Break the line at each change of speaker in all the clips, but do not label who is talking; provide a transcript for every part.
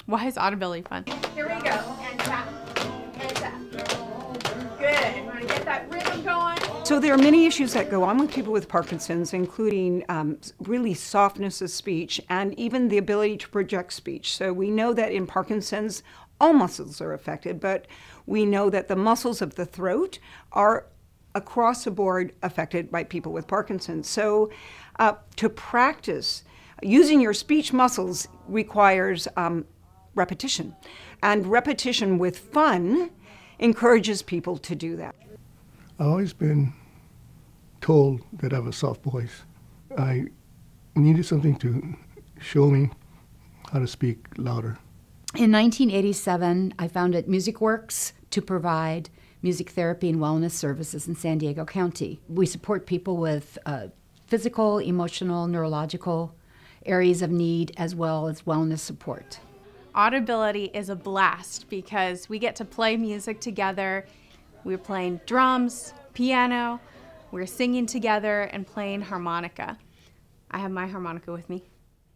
Why is AudAbility fun?
Here we go. And tap. And tap. Good. Want to get that rhythm going?
So there are many issues that go on with people with Parkinson's, including really softness of speech and even the ability to project speech. So we know that in Parkinson's, all muscles are affected, but we know that the muscles of the throat are across the board affected by people with Parkinson's. So to practice using your speech muscles requires repetition. And repetition with fun encourages people to do that.
I've always been told that I have a soft voice. I needed something to show me how to speak louder.
In 1987, I founded MusicWorks to provide music therapy and wellness services in San Diego County. We support people with physical, emotional, neurological areas of need, as well as wellness support.
AudAbility is a blast because we get to play music together. We're playing drums, piano, we're singing together and playing harmonica. I have my harmonica with me.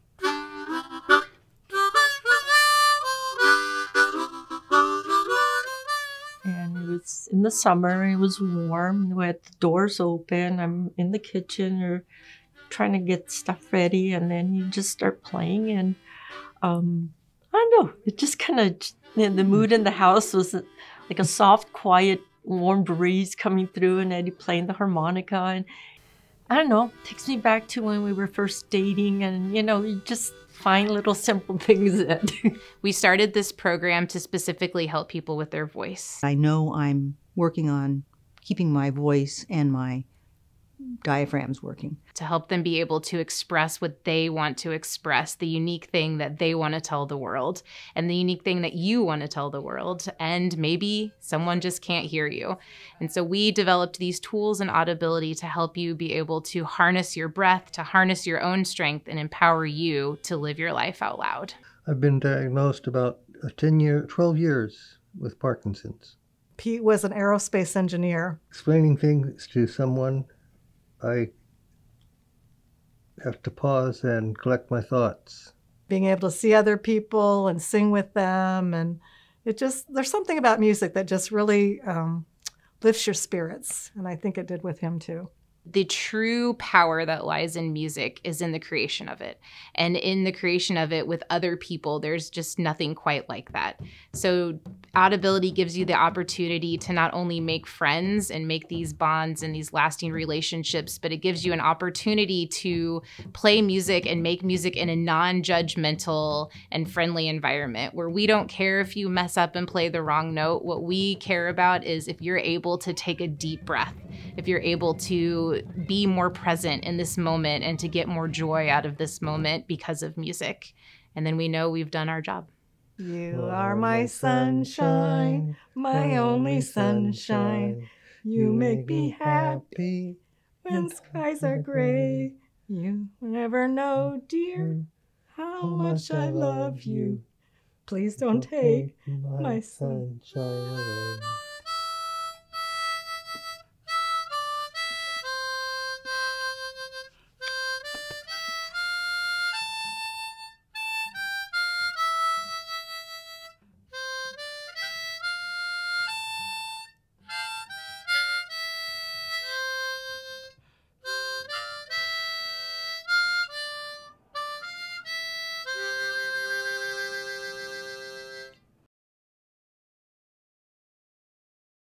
And it was in the summer, it was warm with the doors open. I'm in the kitchen or trying to get stuff ready, and then you just start playing, and I don't know, it just kind of, the mood in the house was like a soft, quiet, warm breeze coming through, and Eddie playing the harmonica, and I don't know, it takes me back to when we were first dating, and you just find little simple things that
we started this program to specifically help people with their voice.
I know I'm working on keeping my voice and my diaphragms working.
To help them be able to express what they want to express, the unique thing that they want to tell the world, and the unique thing that you want to tell the world, and maybe someone just can't hear you. And so we developed these tools in AudAbility to help you be able to harness your breath, to harness your own strength, and empower you to live your life out loud.
I've been diagnosed about 12 years with Parkinson's.
Pete was an aerospace engineer.
Explaining things to someone, I have to pause and collect my thoughts.
Being able to see other people and sing with them, and there's something about music that just really lifts your spirits, and I think it did with him too.
The true power that lies in music is in the creation of it. And in the creation of it with other people, there's just nothing quite like that. So AudAbility gives you the opportunity to not only make friends and make these bonds and these lasting relationships, but it gives you an opportunity to play music and make music in a non-judgmental and friendly environment where we don't care if you mess up and play the wrong note. What we care about is if you're able to take a deep breath, if you're able to be more present in this moment and to get more joy out of this moment because of music. And then we know we've done our job.
You are my sunshine, my only sunshine. You make me happy when skies are gray. You never know, dear, how much I love you. Please don't take my sunshine away.